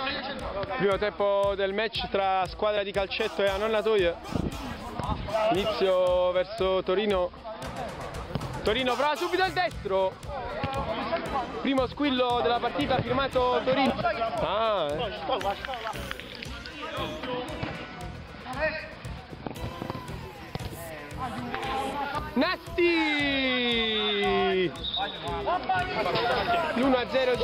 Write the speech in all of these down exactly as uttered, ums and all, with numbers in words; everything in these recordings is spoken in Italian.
Primo tempo del match tra squadra di calcetto e Annonatoie. Inizio verso Torino. Torino prova subito il destro. Primo squillo della partita firmato Torino. Ah, eh. Nasti! l'uno a zero.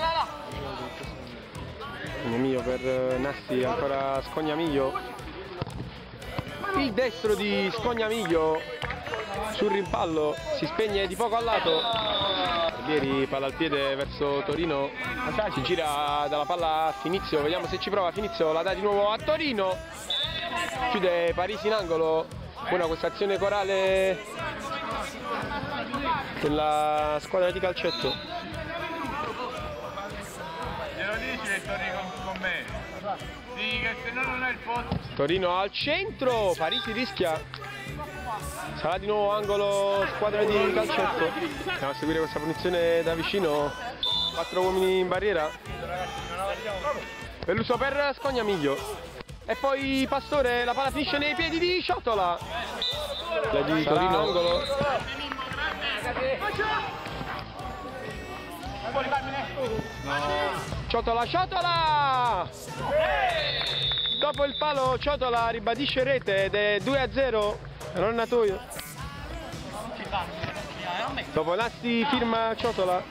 Scognamiglio per Nasti, ancora Scognamiglio. Il destro di Scognamiglio sul rimpallo si spegne di poco a lato. Barbieri, palla al piede verso Torino, si gira dalla palla a Finizio, vediamo se ci prova Finizio, la dà di nuovo a Torino, chiude Parisi in angolo. Buona questa azione corale della squadra di calcetto. Glielo dici che torni con, con me? Sì, che se no non è il posto. Torino al centro, Parisi rischia. Sarà di nuovo angolo squadra di calcetto. Andiamo a seguire questa punizione da vicino. Quattro uomini in barriera. Belluso per Scognamiglio. E poi Pastore, la palla finisce nei piedi di Ciotola. La di Torino, angolo. Ciotola, Ciotola! Dopo il palo Ciotola ribadisce rete ed è due a zero. Annonatoie. Dopo Nasti firma Ciotola.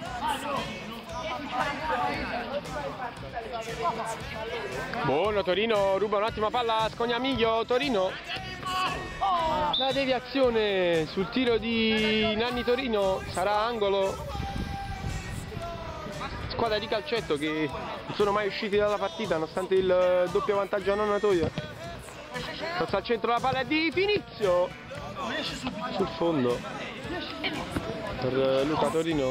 Buono Torino, ruba un'ottima palla a Scognamiglio. Torino. La deviazione sul tiro di Nanni Torino sarà angolo. Squadra di calcetto che non sono mai usciti dalla partita nonostante il doppio vantaggio a Annonatoie. Forza al centro, la palla di Finizio sul fondo per Luca Torino.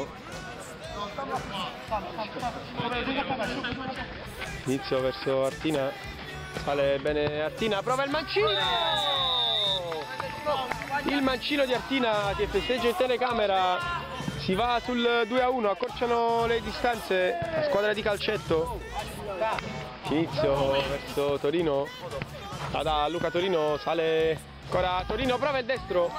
Inizio verso Artina, sale bene Artina, prova il mancino, il mancino di Artina che festeggia in telecamera. Si va sul due a uno, accorciano le distanze la squadra di calcetto. Inizio verso Torino, la da Luca Torino, sale ancora Torino, prova il destro.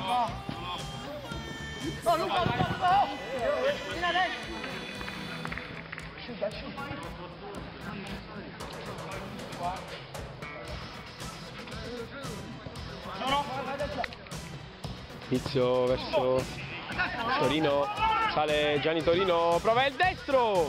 Inizio verso Torino, sale Gianni Torino, prova il destro.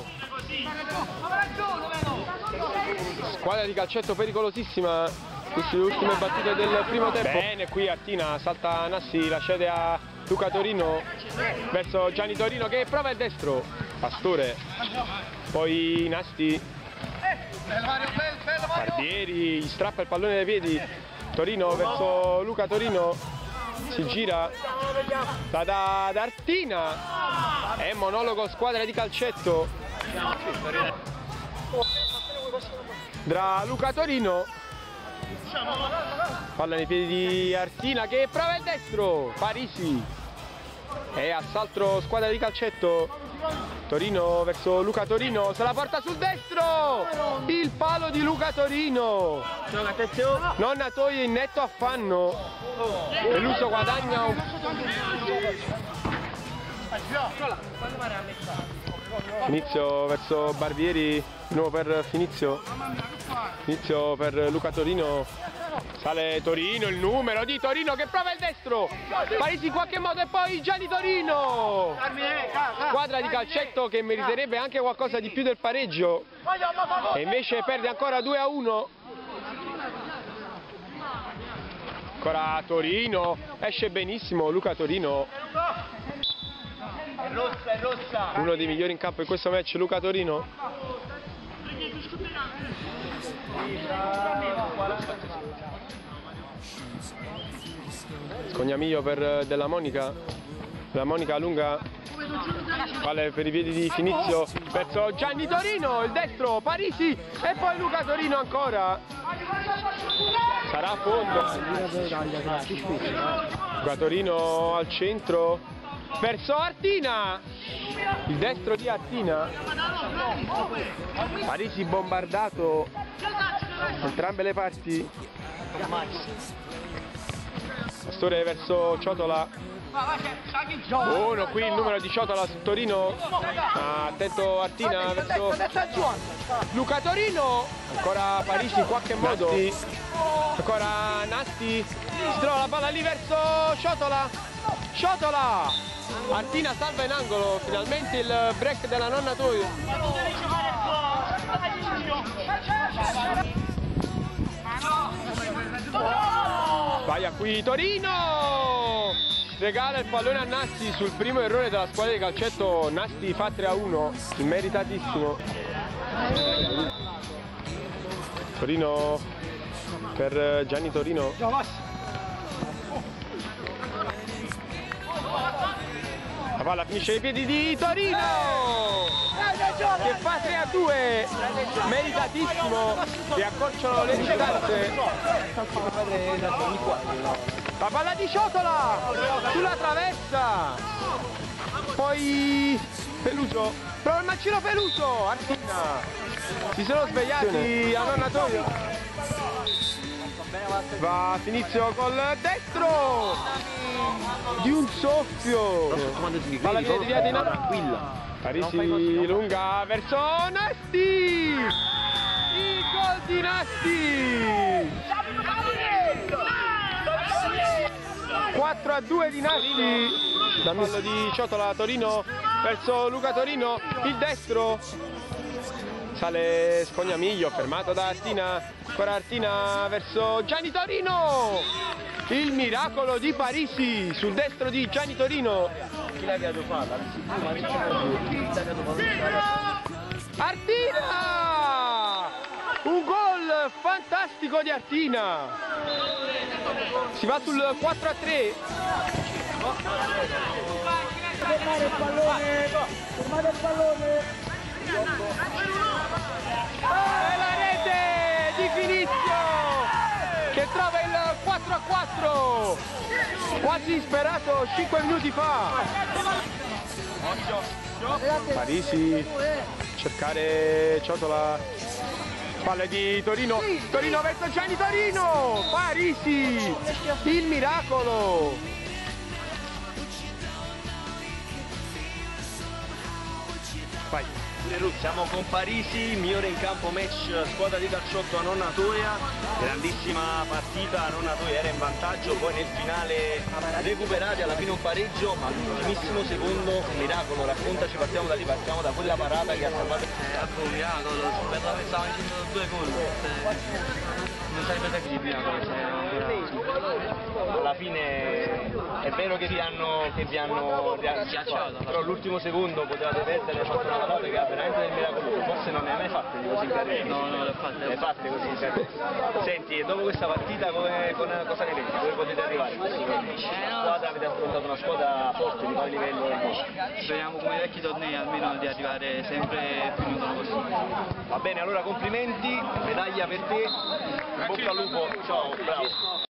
Squadra di calcetto pericolosissima, queste le ultime battute del primo tempo. Bene, qui Artina, salta Nassi, la cede a Luca Torino verso Gianni Torino che prova il destro. Pastore, poi Nasti, Barbieri, gli strappa il pallone dai piedi. Torino verso Luca Torino, si gira, la da ad Artina. È monologo squadra di calcetto tra Luca Torino. Palla nei piedi di Artina che prova il destro. Parisi. E assalto squadra di calcetto. Torino verso Luca Torino, se la porta sul destro. Il palo di Luca Torino. Annonatoie in netto affanno. Belluso guadagna un... Inizio verso Barbieri, di nuovo per Finizio. Inizio per Luca Torino. Sale Torino, il numero di Torino che prova il destro. Parisi in qualche modo e poi Gianni Torino. Squadra di calcetto che meriterebbe anche qualcosa di più del pareggio. E invece perde ancora due a uno. Ancora Torino, esce benissimo Luca Torino. Uno dei migliori in campo in questo match, Luca Torino. Scognamiglio per Della Monica. Della Monica lunga, palle per i piedi di Finizio verso Gianni Torino, il destro, Parisi e poi Luca Torino ancora. Sarà a fondo. Luca Torino al centro, verso Artina, il destro di Artina. Parisi bombardato, entrambe le parti. Pastore verso Ciotola. Buono qui il numero di Ciotola su Torino. Ah, attento Artina verso Luca Torino. Ancora Parisi in qualche modo. Ancora Nasti. Si trova la palla lì verso Ciotola. Ciotola. Artina salva in angolo. Finalmente il break della nonna Toio. Sbaglia qui Torino. Regala il pallone a Nasti sul primo errore della squadra di calcetto. Nasti fa tre a uno, meritatissimo. Torino per Gianni Torino. La palla finisce ai piedi di Torino che fa tre a due, meritatissimo, e accorciano le distanze. La palla di Ciotola sulla traversa, poi Peluso, prova il mancino Peluso. Artina, si sono svegliati a nonna Toio. Va a Finizio col destro di un soffio, palla viene deviata in alto. Parisi lunga verso Nasti, il gol di Nasti. quattro a due di Nasti. Dal fallo di Ciotola, Torino verso Luca Torino, il destro. Sale Scognamiglio, fermato da Artina. Ancora Artina verso Gianni Torino. Il miracolo di Parisi sul destro di Gianni Torino. Artina! Un gol fantastico di Artina. Si va sul quattro a tre. Fermare il pallone! Fermare il pallone! E la rete di Finizio che trova il quattro a quattro, quasi sperato cinque minuti fa. Parisi cercare Ciotola, palle di Torino, Torino verso Gianni Torino, Parisi, il miracolo. Vai. Siamo con Parisi, migliore in campo match squadra di calciotto a nonna Toia, grandissima partita, nonna Toia era in vantaggio, poi nel finale recuperati, alla fine un pareggio, ma all'ultimissimo secondo un miracolo. Raccontaci, partiamo da lì, partiamo da quella parata che ha salvato. È anche un miracolo, pensavo che stavano facendo due gol, non sarebbe stato di miracolo. Alla fine è vero che vi hanno, che vi hanno schiacciato, però l'ultimo secondo potevate perdere, hai fatto una parata che ha veramente del miracolo, forse non ne hai mai fatte così in carriera. No, no, le ho fatte. Le hai fatte così in carriera. Senti, e dopo questa partita come, con, cosa ne pensi? Dove potete arrivare? Una squadra, avete affrontato una squadra forte di pari livello del mondo. Speriamo come i vecchi tornei almeno di arrivare sempre più in possibile. Va bene, allora complimenti, medaglia per te, in bocca al lupo, ciao, bravo.